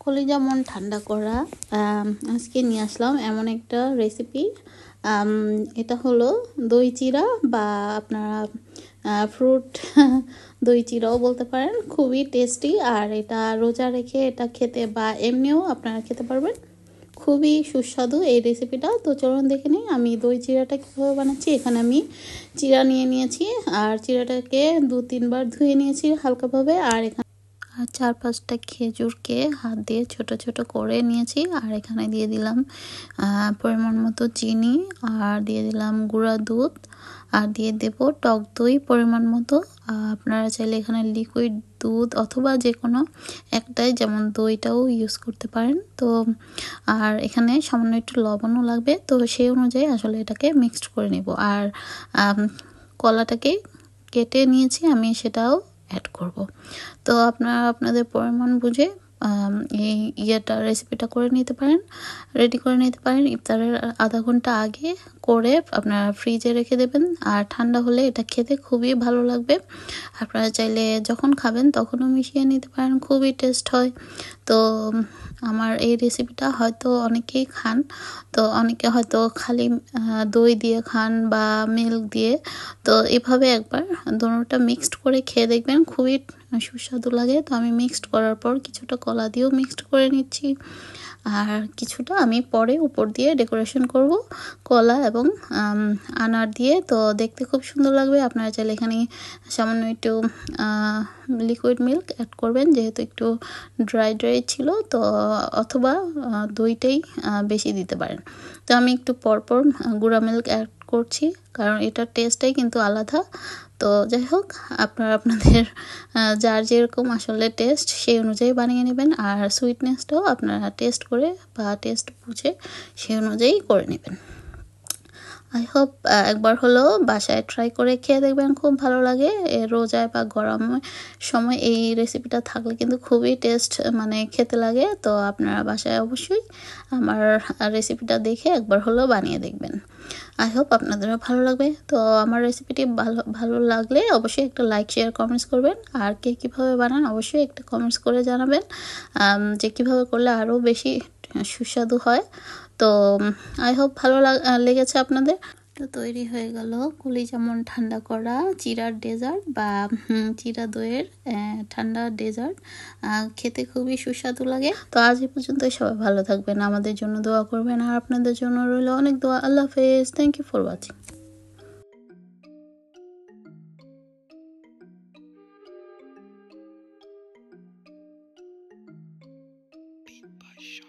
কলিজা মন ঠান্ডা করা আজকে নিয়ে আসলাম এমন একটা রেসিপি। এটা হলো দই চিড়া বা আপনারা ফ্রুট দই চিড়াও বলতে পারেন। খুবই টেস্টি, আর এটা রোজা রেখে এটা খেতে বা এমনিও আপনারা খেতে পারবেন। খুবই সুস্বাদু এই রেসিপিটা। তো চলুন দেখে নিই আমি দই চিড়াটা কীভাবে বানাচ্ছি। এখানে আমি চিড়া নিয়ে নিয়েছি, আর চিড়াটাকে 2-3 বার ধুয়ে নিয়েছি হালকাভাবে। আর এখানে 4-5টা খেজুরকে হাত দিয়ে ছোট ছোট করে নিয়েছি। আর এখানে দিয়ে দিলাম পরিমাণ মতো চিনি, আর দিয়ে দিলাম গুঁড়া দুধ, আর দিয়ে দেব টক দই পরিমাণ মতো। আপনারা চাইলে এখানে লিকুইড দুধ অথবা যে কোনো একটাই, যেমন দইটাও ইউজ করতে পারেন। তো আর এখানে সামান্য একটু লবণও লাগবে, তো সেই অনুযায়ী আসলে এটাকে মিক্সড করে নেব। আর কলাটাকে কেটে নিয়েছি আমি, সেটাও অ্যাড করব। তো আপনারা আপনাদের পরিমাণ বুঝে এই রেসিপিটা করে নিতে পারেন, রেডি করে নিতে পারেন। ইফতারের আধা ঘন্টা আগে করে আপনারা ফ্রিজে রেখে দেবেন, আর ঠান্ডা হলে এটা খেতে খুবই ভালো লাগবে। আপনারা চাইলে যখন খাবেন তখনও মিশিয়ে নিতে পারেন, খুবই টেস্ট হয়। তো আমার এই রেসিপিটা হয়তো অনেকেই খান, তো অনেকে হয়তো খালি দই দিয়ে খান বা মিল্ক দিয়ে। তো এভাবে একবার দোনোটা মিক্সড করে খেয়ে দেখবেন, খুবই সুস্বাদু লাগে। তো আমি মিক্সড করার পর কিছুটা কলা দিয়েও মিক্সড করে নিচ্ছি, আর কিছুটা আমি পরে উপর দিয়ে ডেকোরেশন করব কলা এবং আনার দিয়ে। তো দেখতে খুব সুন্দর লাগবে। আপনারা চাইলে এখানে সামান্য একটু লিকুইড মিল্ক অ্যাড করবেন, যেহেতু একটু ড্রাই ছিল। তো অথবা দইটাই বেশি দিতে পারেন। তো আমি একটু পরপর গুঁড়া মিল্ক অ্যাড করছি, কারণ এটার টেস্টটাই কিন্তু আলাদা। তো যাই হোক, আপনারা আপনাদের যার যেরকম আসলে টেস্ট সেই অনুযায়ী বানিয়ে নেবেন, আর সুইটনেসটাও আপনারা টেস্ট করে বা টেস্ট বুঝে সেই অনুযায়ী করে নেবেন। আই হোপ একবার হলেও বাসায় ট্রাই করে খেয়ে দেখবেন, খুব ভালো লাগে। রোজায় বা গরমের সময় এই রেসিপিটা থাকলে কিন্তু খুবই টেস্ট খেতে লাগে। তো আপনারা বাসায় অবশ্যই আমার রেসিপিটা দেখে একবার হলেও বানিয়ে দেখবেন। আই হোপ আপনাদেরও ভালো লাগবে। তো আমার রেসিপিটি ভালো লাগলে অবশ্যই একটা লাইক, শেয়ার, কমেন্টস করবেন। আর কে কীভাবে বানান অবশ্যই একটা কমেন্টস করে জানাবেন, যে কীভাবে করলে আরও বেশি সুস্বাদু হয়। তো আই হোপ ভালো লেগেছে আপনাদের। তো তৈরি হয়ে গেল কলিজা মন ঠান্ডা করা চিড়ার ডেজার্ট বা চিড়া দইয়ের ঠান্ডা ডেজার্ট। খেতে খুবই সুস্বাদু লাগে। তো আজ এই পর্যন্তই। সবাই ভালো থাকবেন, আমাদের জন্য দোয়া করবেন, আর আপনাদের জন্য রইল অনেক দোয়া। আল্লাহ হাফেজ। Thank you for watching.